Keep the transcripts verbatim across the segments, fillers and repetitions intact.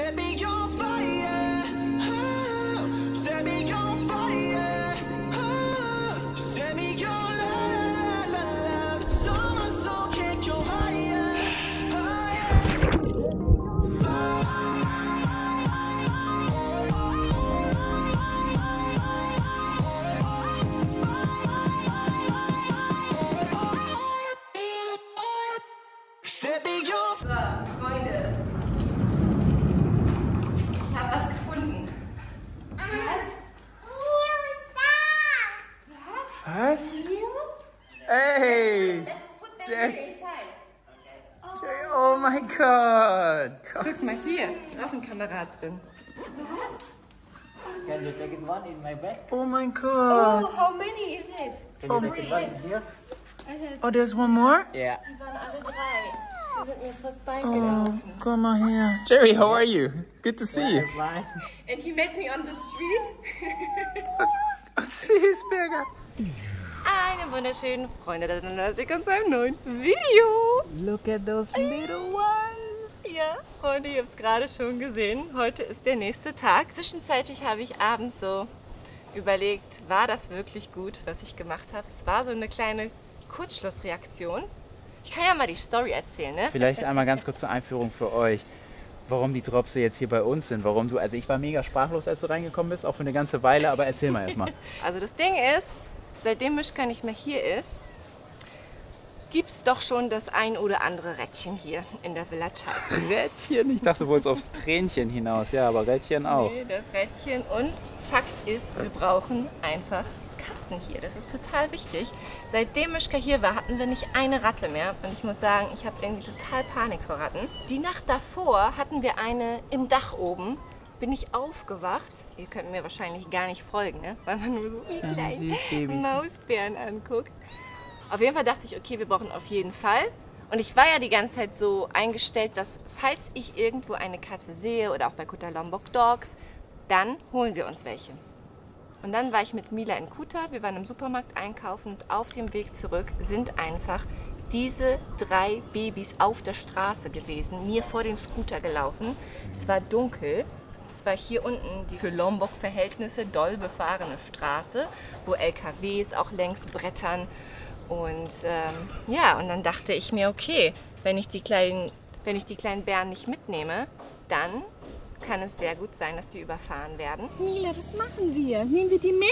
Set me on fire. Oh, set me on fire. Oh, set me on love, love, love. So my soul can't go higher, higher. Set me on So, Freunde. Ich habe was gefunden. Was? Was? Ey! Jerry! Jerry, oh mein Gott! Guck mal hier, ist auch ein Kamerad drin. Can you take it one in my bag? Oh mein Gott! How many is it? Can you take it one here? Oh, there's one more? Yeah. Die waren alle drei. Die sind mir fast Oh, beigelaufen. komm mal her. Jerry, how are you? Good to see you. Fine. And he met me on the street. Süßberger. Einen wunderschönen Freunde der Natik und seinem neuen Video. Look at those little ones. Ja, Freunde, ihr habt es gerade schon gesehen. Heute ist der nächste Tag. Zwischenzeitlich habe ich abends so überlegt, war das wirklich gut, was ich gemacht habe? Es war so eine kleine Kurzschlussreaktion. Ich kann ja mal die Story erzählen, ne? Vielleicht einmal ganz kurz zur Einführung für euch, warum die Dropse jetzt hier bei uns sind. Warum du, also ich war mega sprachlos, als du reingekommen bist, auch für eine ganze Weile, aber erzähl mal erstmal. Also das Ding ist, seitdem Mischka nicht mehr hier ist, gibt es doch schon das ein oder andere Rädchen hier in der Villa Charles. Rädchen? Ich dachte, du wolltest aufs Tränchen hinaus. Ja, aber Rädchen auch. Nee, das Rädchen. Und Fakt ist, wir brauchen einfach Katzen hier. Das ist total wichtig. Seitdem Mischka hier war, hatten wir nicht eine Ratte mehr. Und ich muss sagen, ich habe irgendwie total Panik vor Ratten. Die Nacht davor hatten wir eine im Dach oben. Bin ich aufgewacht. Ihr könnt mir wahrscheinlich gar nicht folgen, ne? Weil man nur so einen kleinen Mausbären anguckt. Auf jeden Fall dachte ich, okay, wir brauchen auf jeden Fall. Und ich war ja die ganze Zeit so eingestellt, dass falls ich irgendwo eine Katze sehe oder auch bei Kuta Lombok Dogs, dann holen wir uns welche. Und dann war ich mit Mila in Kuta, wir waren im Supermarkt einkaufen und auf dem Weg zurück sind einfach diese drei Babys auf der Straße gewesen, mir vor den Scooter gelaufen. Es war dunkel. Es war hier unten die für Lombok-Verhältnisse doll befahrene Straße, wo L K Ws auch längs brettern. Und ähm, ja, und dann dachte ich mir, okay, wenn ich die kleinen, wenn ich die kleinen Bären nicht mitnehme, dann kann es sehr gut sein, dass die überfahren werden. Mila, was machen wir? Nehmen wir die mit?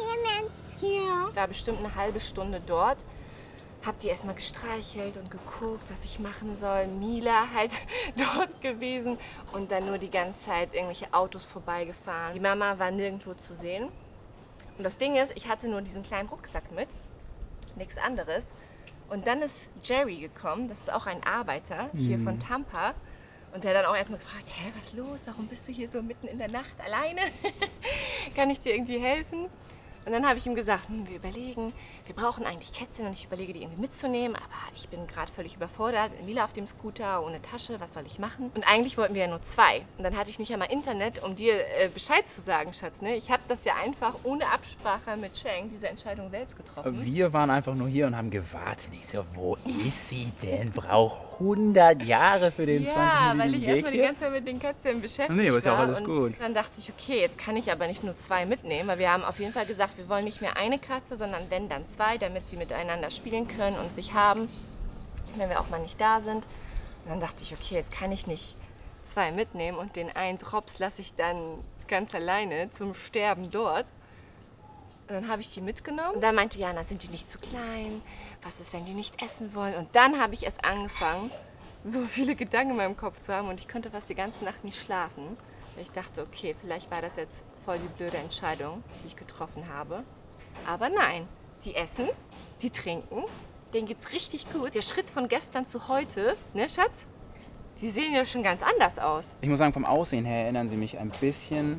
Ja. Ich war bestimmt eine halbe Stunde dort. Hab die erstmal gestreichelt und geguckt, was ich machen soll. Mila halt dort gewesen und dann nur die ganze Zeit irgendwelche Autos vorbeigefahren. Die Mama war nirgendwo zu sehen. Und das Ding ist, ich hatte nur diesen kleinen Rucksack mit, nichts anderes. Und dann ist Jerry gekommen, das ist auch ein Arbeiter hier von Tampa. Und der hat dann auch erstmal gefragt, hä, was ist los? Warum bist du hier so mitten in der Nacht alleine? Kann ich dir irgendwie helfen? Und dann habe ich ihm gesagt, hm, wir überlegen, wir brauchen eigentlich Kätzchen und ich überlege, die irgendwie mitzunehmen, aber ich bin gerade völlig überfordert. Mila auf dem Scooter, ohne Tasche, was soll ich machen? Und eigentlich wollten wir ja nur zwei. Und dann hatte ich nicht einmal Internet, um dir äh, Bescheid zu sagen, Schatz. Ne? Ich habe das ja einfach ohne Absprache mit Cheng, diese Entscheidung selbst getroffen. Wir waren einfach nur hier und haben gewartet. Ich so, wo ist sie denn? Braucht hundert Jahre für den Ja, zwanzig weil Minuten ich Weg erstmal die hier? ganze Zeit mit den Kätzchen beschäftigt Nee, aber ist ja auch war. alles und gut. Dann dachte ich, okay, jetzt kann ich aber nicht nur zwei mitnehmen, weil wir haben auf jeden Fall gesagt, wir wollen nicht mehr eine Katze, sondern wenn, dann zwei, damit sie miteinander spielen können und sich haben, wenn wir auch mal nicht da sind. Und dann dachte ich, okay, jetzt kann ich nicht zwei mitnehmen und den einen Drops lasse ich dann ganz alleine zum Sterben dort. Und dann habe ich die mitgenommen und dann meinte Jana, sind die nicht zu klein? Was ist, wenn die nicht essen wollen? Und dann habe ich erst angefangen, so viele Gedanken in meinem Kopf zu haben und ich konnte fast die ganze Nacht nicht schlafen. Ich dachte, okay, vielleicht war das jetzt voll die blöde Entscheidung, die ich getroffen habe. Aber nein, die essen, die trinken, denen geht's richtig gut. Der Schritt von gestern zu heute, ne Schatz? Die sehen ja schon ganz anders aus. Ich muss sagen, vom Aussehen her erinnern sie mich ein bisschen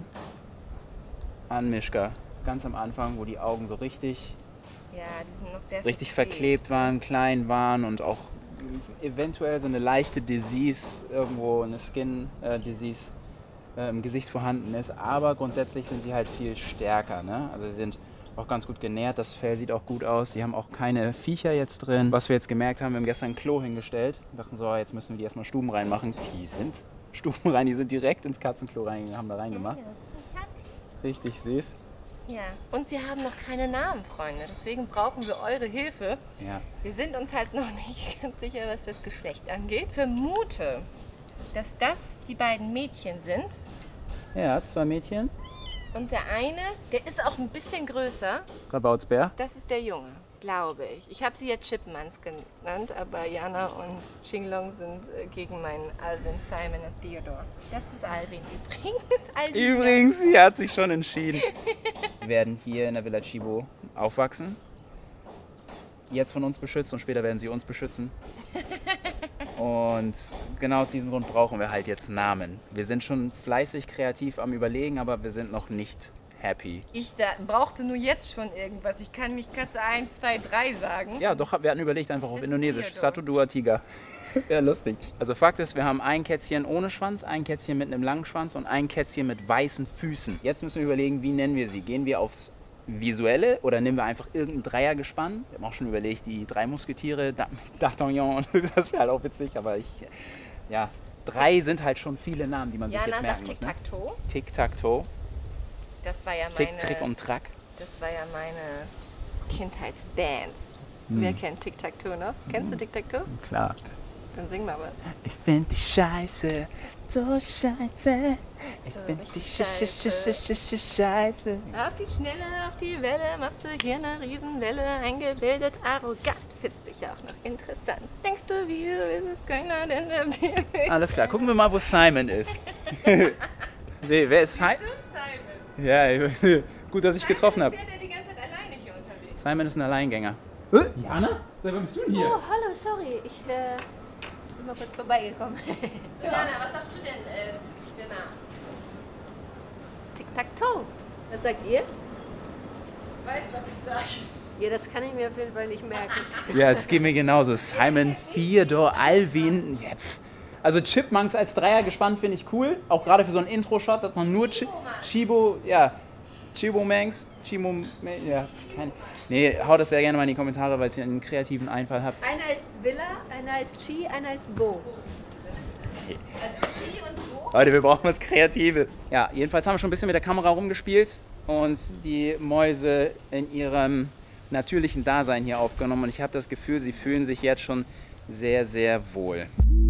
an Mischka. Ganz am Anfang, wo die Augen so richtig, Ja, die sind noch sehr richtig verklebt waren, klein waren und auch eventuell so eine leichte Disease, irgendwo eine Skin-Disease äh, im Gesicht vorhanden ist. Aber grundsätzlich sind sie halt viel stärker. Ne? Also sie sind auch ganz gut genährt, das Fell sieht auch gut aus. Sie haben auch keine Viecher jetzt drin. Was wir jetzt gemerkt haben, wir haben gestern ein Klo hingestellt. Wir dachten so, jetzt müssen wir die erstmal Stuben reinmachen. Die sind Stufen rein. Die sind direkt ins Katzenklo reingegangen, haben da reingemacht. Ich hab's. Richtig süß. Ja, und sie haben noch keine Namen, Freunde. Deswegen brauchen wir eure Hilfe. Ja. Wir sind uns halt noch nicht ganz sicher, was das Geschlecht angeht. Vermute, dass das die beiden Mädchen sind. Ja, zwei Mädchen. Und der eine, der ist auch ein bisschen größer. Rabautsbär. Das ist der Junge, glaube ich. Ich habe sie ja Chipmunks genannt, aber Jana und Qinglong sind äh, gegen meinen Alvin, Simon und Theodore. Das ist Alvin übrigens. Alvin. Übrigens, sie hat sich schon entschieden. Wir werden hier in der Villa Chibo aufwachsen. Jetzt von uns beschützt und später werden sie uns beschützen. Und genau aus diesem Grund brauchen wir halt jetzt Namen. Wir sind schon fleißig kreativ am Überlegen, aber wir sind noch nicht happy. Ich da, brauchte nur jetzt schon irgendwas. Ich kann nicht Katze eins, zwei, drei sagen. Ja, doch, wir hatten überlegt einfach auf Das ist Indonesisch. Theodor. Satu Dua Tiga. Ja, lustig. Also Fakt ist, wir haben ein Kätzchen ohne Schwanz, ein Kätzchen mit einem langen Schwanz und ein Kätzchen mit weißen Füßen. Jetzt müssen wir überlegen, wie nennen wir sie? Gehen wir aufs Visuelle oder nehmen wir einfach irgendein Dreiergespann? Wir haben auch schon überlegt, die drei Musketiere, D'Artagnan, das wäre halt auch witzig, aber ich, ja, drei sind halt schon viele Namen, die man sich Jana jetzt merken sagt muss. Ne? Tic-Tac-Toe. Tic-Tac-Toe, Das war ja meine, Tick, Trick und Track. das war ja meine Kindheitsband. Wer kennt Tic-Tac-Toe noch? Kennst du Tic-Tac-Toe? Klar. Dann sing mal was. Ich find dich scheiße, so scheiße. Ich So find richtig dich sch sch sch scheiße. sch sch sch scheiße. Auf die Schnelle, auf die Welle, machst du hier eine Riesenwelle, eingebildet, arrogant, findest dich auch noch interessant. Denkst du, wie du bist es keiner, denn der Bild. Alles klar, gucken wir mal, wo Simon ist. Nee, wer ist Simon? Simon. Ja, gut, dass ich getroffen habe. Der, der die ganze Zeit alleine hier unterwegs ist. Simon ist ein Alleingänger. Jana? Seit wann bist du denn hier? Oh, hallo, sorry. Ich äh, bin mal kurz vorbeigekommen. So, Jana, was sagst du denn äh, bezüglich der Namen? Tic-Tac-Toe. Was sagt ihr? Weißt was ich sage? Ja, das kann ich mir auf jeden Fall nicht merken. Ja, das geht mir genauso. Simon, Theodor, Alvin. Ja, pff. Also Chipmunks als Dreier gespannt finde ich cool. Auch gerade für so einen Intro-Shot, dass man nur Chi- Chibo, ja, Chibo Manx, Chibo, ja, kein, nee, haut das sehr gerne mal in die Kommentare, weil ihr einen kreativen Einfall habt. Einer ist Villa, einer ist Chi, einer ist Bo. Leute, wir brauchen was Kreatives. Ja, jedenfalls haben wir schon ein bisschen mit der Kamera rumgespielt und die Mäuse in ihrem natürlichen Dasein hier aufgenommen. Und ich habe das Gefühl, sie fühlen sich jetzt schon sehr, sehr wohl.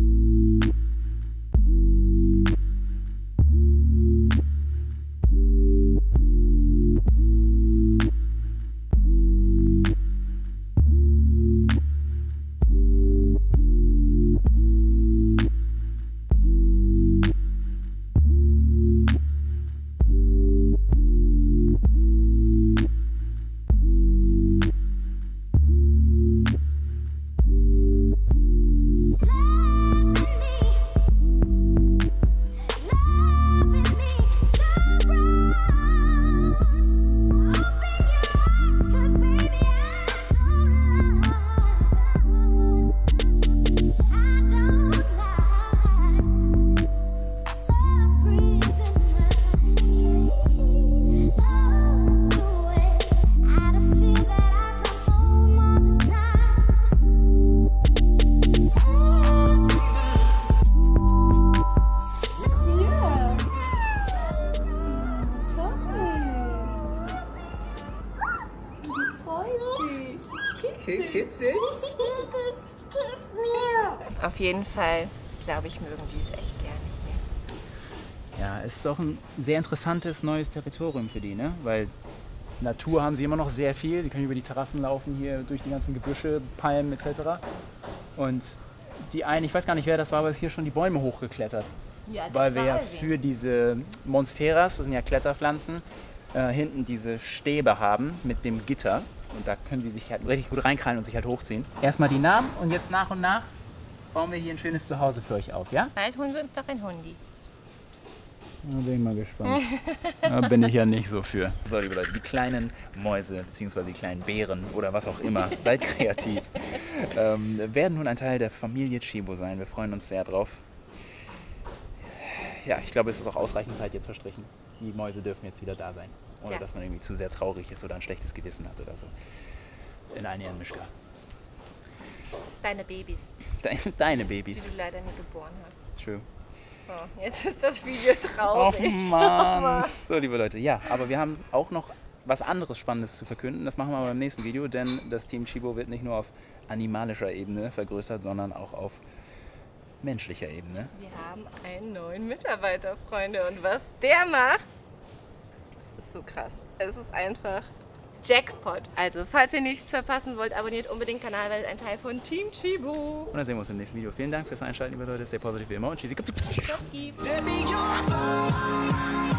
Auf jeden Fall, glaube ich, mögen die es echt gerne hier. Ja, es ist auch ein sehr interessantes neues Territorium für die, ne? Weil Natur haben sie immer noch sehr viel. Die können über die Terrassen laufen, hier durch die ganzen Gebüsche, Palmen et cetera. Und die eine, ich weiß gar nicht, wer das war, aber ist hier schon die Bäume hochgeklettert. Ja, das Weil wir war ja Alvin. für diese Monsteras, das sind ja Kletterpflanzen, äh, hinten diese Stäbe haben mit dem Gitter. Und da können sie sich halt richtig gut reinkrallen und sich halt hochziehen. Erstmal die Namen und jetzt nach und nach bauen wir hier ein schönes Zuhause für euch auf, ja? Bald holen wir uns doch ein Hundi. Da bin ich mal gespannt. Da bin ich ja nicht so für. So, liebe Leute, die kleinen Mäuse bzw. die kleinen Bären oder was auch immer, seid kreativ, ähm, werden nun ein Teil der Familie Chibo sein. Wir freuen uns sehr drauf. Ja, ich glaube, es ist auch ausreichend Zeit jetzt verstrichen. Die Mäuse dürfen jetzt wieder da sein. Ohne Ja. dass man irgendwie zu sehr traurig ist oder ein schlechtes Gewissen hat oder so. In eine Mischka. Deine Babys, Deine die Babys. du leider nie geboren hast. True. Oh, jetzt ist das Video Oh traurig. Mann. So, liebe Leute, ja, aber wir haben auch noch was anderes Spannendes zu verkünden. Das machen wir aber im nächsten Video, denn das Team Chibo wird nicht nur auf animalischer Ebene vergrößert, sondern auch auf menschlicher Ebene. Wir haben einen neuen Mitarbeiter, Freunde. Und was der macht, das ist so krass. Es ist einfach Jackpot. Also, falls ihr nichts verpassen wollt, abonniert unbedingt den Kanal, weil es ein Teil von Team Chibo. Und dann sehen wir uns im nächsten Video. Vielen Dank fürs Einschalten, liebe Leute. Stay positive wie immer und tschüssi. Das gibt. Set me on fire.